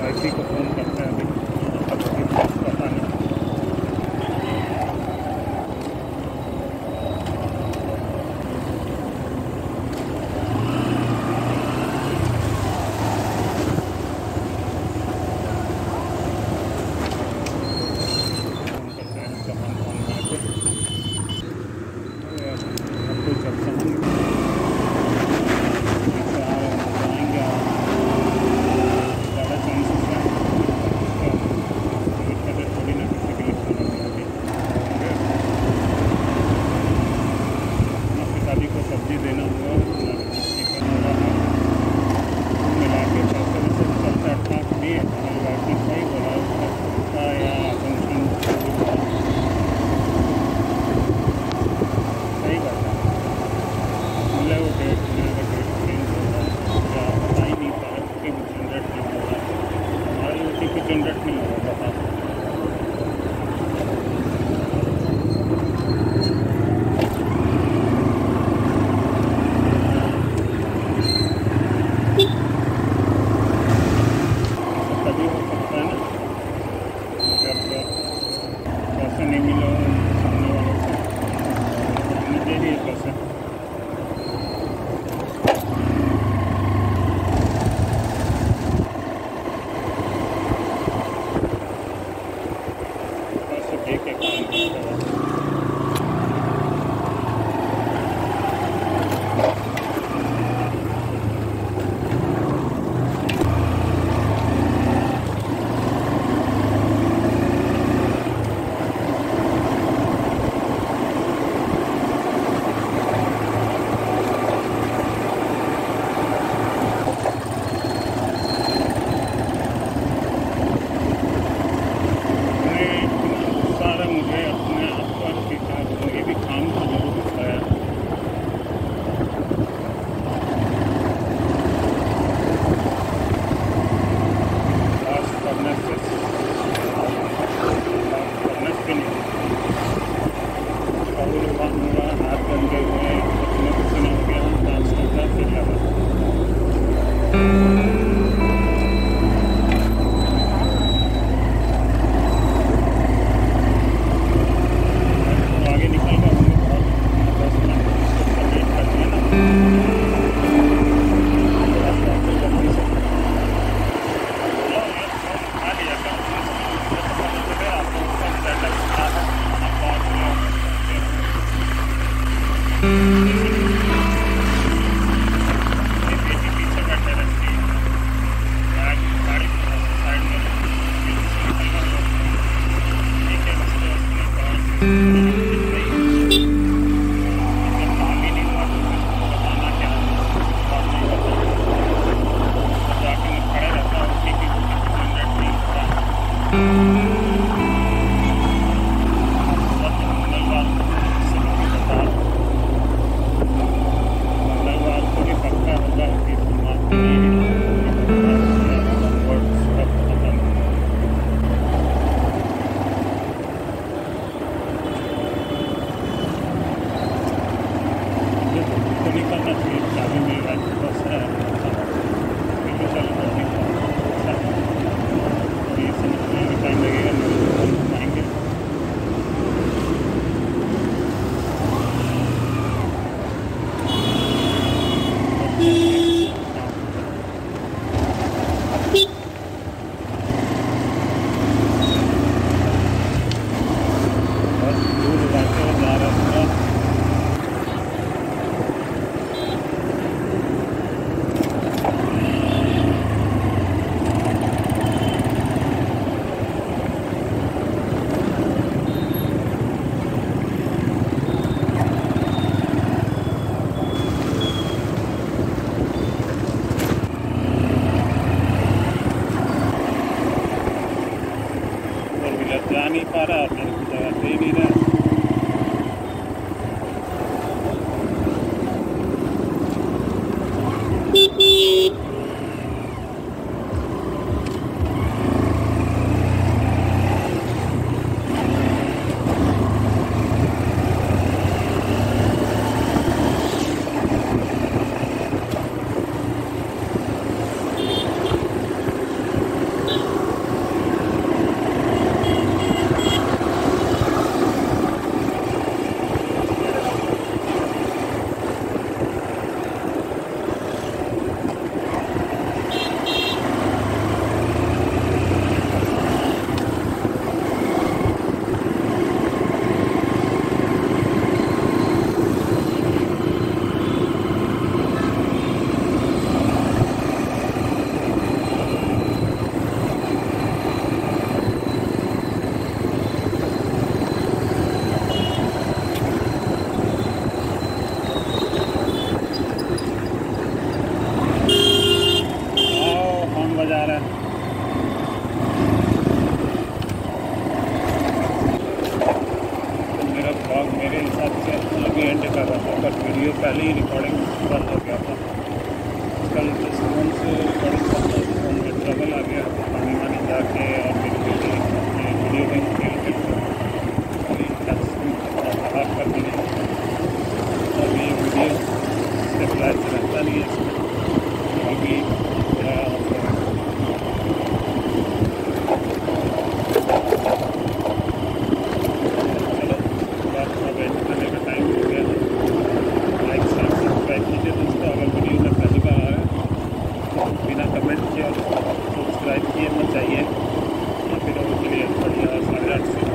वाईफी को फ़ोन करते हैं अभी, पता नहीं। सब्जी देना हुआ चिकन होगा मिला के पैसे वैसे चलता ठाक भी है। बाकी सही बोला उसका या फंक्शन सही बात है। मतलब वो डेट चेंज हो रहा है क्या पता ही नहीं पा रहा कि कुछ जनरेट नहीं हो रहा है। हमारे उसी कुछ जनरेट नहीं हो रहा था। पैसे नहीं मिले सामने वालों को, हमें दे दिए पैसे। पैसे दे के काम करते हैं। जा नहीं पा रहा, मेरे को जगह दे नहीं रहा। जाके और मेरी बेटी अपने वीडियो गेम खेल कर बाहर कर दी है। अभी वीडियो स्टेबलाइज रहता नहीं है इसमें, अभी चलो अब एंड करने का टाइम हो गया है। लाइक शेयर सब्सक्राइब कीजिए दोस्तों, अगर वीडियो में पहली बार आ रहा है तो बिना कमेंट किए और सब्सक्राइब किए मत जाइए, या फिर उसके लिए बढ़िया 8:30